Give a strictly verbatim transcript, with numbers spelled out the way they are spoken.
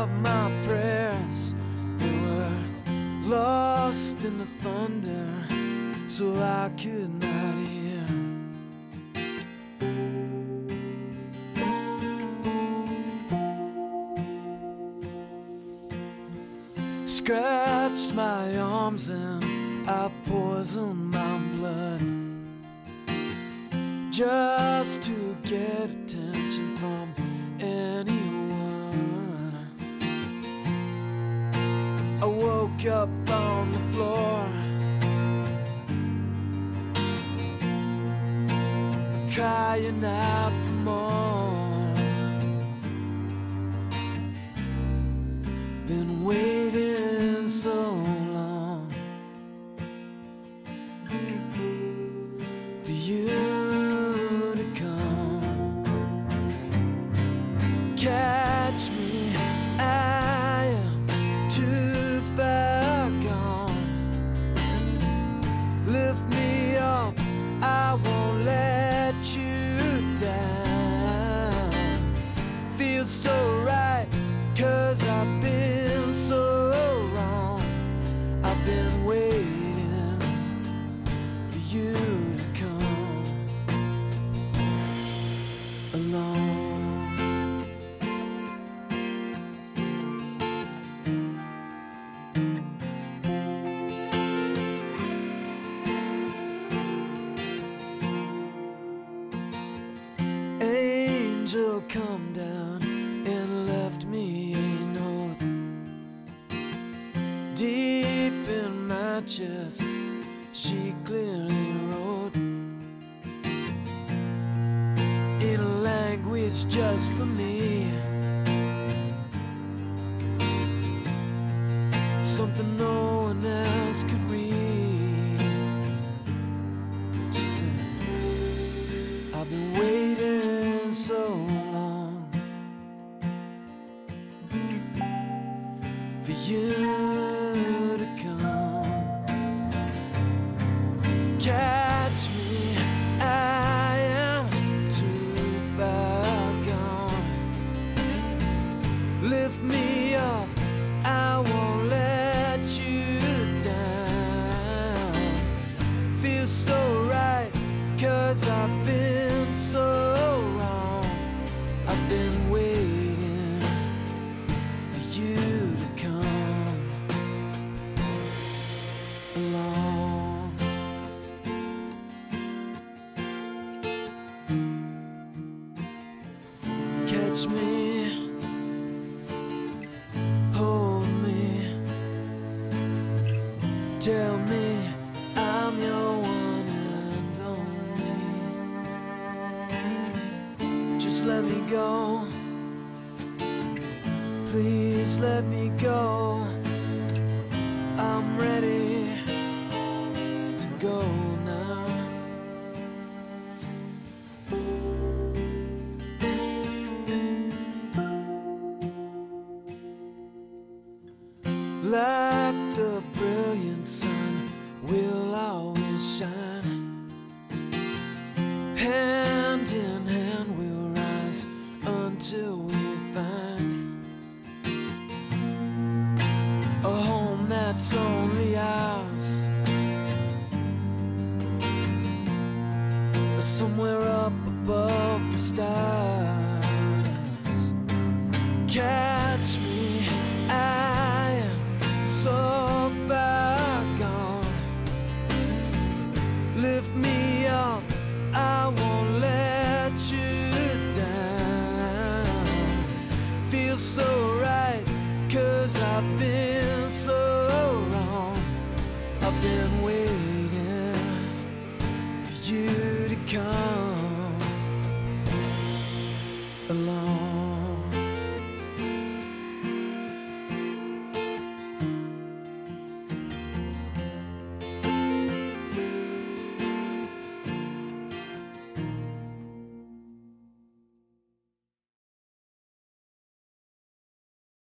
of my prayers, they were lost in the thunder, so I could not hear. Scratched my arms and I poisoned my blood, just to get attention from anyone. I woke up on the floor, crying out for more. Been waiting so long for you to come. Catch me, I am too far gone. Lift me up, I won't let you down. Feels so right, 'cause I've been so wrong. I've been waiting for you to come along. Angel come down and left me a note deep in my chest. She clearly wrote in a language just for me, something no one else could read. She said, I've been waiting so long for you to come. Catch me, I am too far gone. Lift me up, I won't let you down. Feels so right, 'cause I've been so wrong. I've been waiting for you to come along. Catch me, hold me, tell me I'm your one and only. Just let me go, please let me go. I'm ready to go now. Like the brilliant sun, we'll always shine. Hand in hand we'll rise until we find a home that's only ours, somewhere up above the stars. Catch me, I am so far gone. Lift me up, I won't let you down. Feels so right, 'cause I've been